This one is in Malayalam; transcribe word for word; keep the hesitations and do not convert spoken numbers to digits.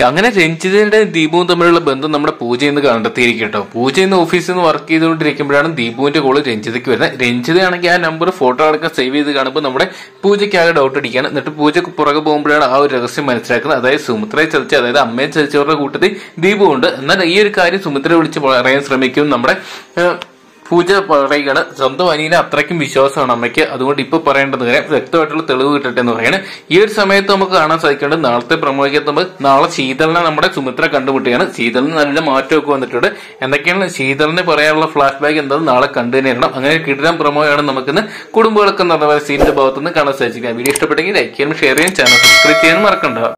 അങ്ങനെ രഞ്ജിതയുടെ ദീപുവും തമ്മിലുള്ള ബന്ധം നമ്മുടെ പൂജ എന്ന് കണ്ടെത്തിയിരിക്കും കേട്ടോ. പൂജ ഇന്ന് ഓഫീസിൽ നിന്ന് വർക്ക് ചെയ്തുകൊണ്ടിരിക്കുമ്പോഴാണ് ദീപുവിന്റെ കോള് രഞ്ജിതയ്ക്ക് വരുന്നത്. രഞ്ജിതയാണെങ്കിൽ ആ നമ്പർ ഫോട്ടോ അടക്കം സേവ് ചെയ്ത് കാണുമ്പോൾ നമ്മുടെ പൂജയ്ക്ക് ആകെ ഡൗട്ട് അടിക്കുകയാണ്. എന്നിട്ട് പൂജക്ക് പുറകെ പോകുമ്പോഴാണ് ആ ഒരു രഹസ്യം മനസ്സിലാക്കുന്നത്. അതായത് സുമിത്രയെ ചതിച്ച്, അതായത് അമ്മയെ ചതിച്ചവരുടെ കൂട്ടത്തിൽ ദീപു ഉണ്ട്. എന്നാൽ ഈ ഒരു കാര്യം സുമിത്രയെ വിളിച്ച് പറയാൻ ശ്രമിക്കും നമ്മുടെ പൂജ പറയുകയാണ്. സ്വന്തം അനിയനെ അത്രയ്ക്കും വിശ്വാസമാണ് അമ്മയ്ക്ക്, അതുകൊണ്ട് ഇപ്പൊ പറയേണ്ടത് കാര്യം വ്യക്തമായിട്ടുള്ള തെളിവ് കിട്ടട്ടെ എന്ന് പറയാണ്. ഈ ഒരു സമയത്ത് നമുക്ക് കാണാൻ സാധിക്കേണ്ടത് നാളത്തെ പ്രമോയ്ക്കകത്ത് നമ്മൾ നാളെ ശീതളിനെ നമ്മുടെ സുമിത്ര കണ്ടുമുട്ടുകയാണ്. ശീതളിന് നല്ല മാറ്റമൊക്കെ വന്നിട്ടുണ്ട്. എന്തൊക്കെയാണ് ശീതളിന് പറയാനുള്ള ഫ്ലാഷ് ബാക്ക് എന്താണെന്ന് നാളെ കണ്ടു തന്നെ ഇടണം. അങ്ങനെ കിട്ടാൻ പ്രമോയാണ് നമുക്കിന്ന് കുടുംബങ്ങളൊക്കെ നടന്ന സീനിന്റെ ഭാഗത്തുനിന്ന് കാണാൻ സാധിച്ചിരിക്കുക. വീഡിയോ ഇഷ്ടപ്പെട്ടെങ്കിൽ ലൈക്ക് ചെയ്യാനും ഷെയർ ചെയ്യാനും ചാനൽ സബ്സ്ക്രൈബ് ചെയ്യാനും മറക്കണ്ട.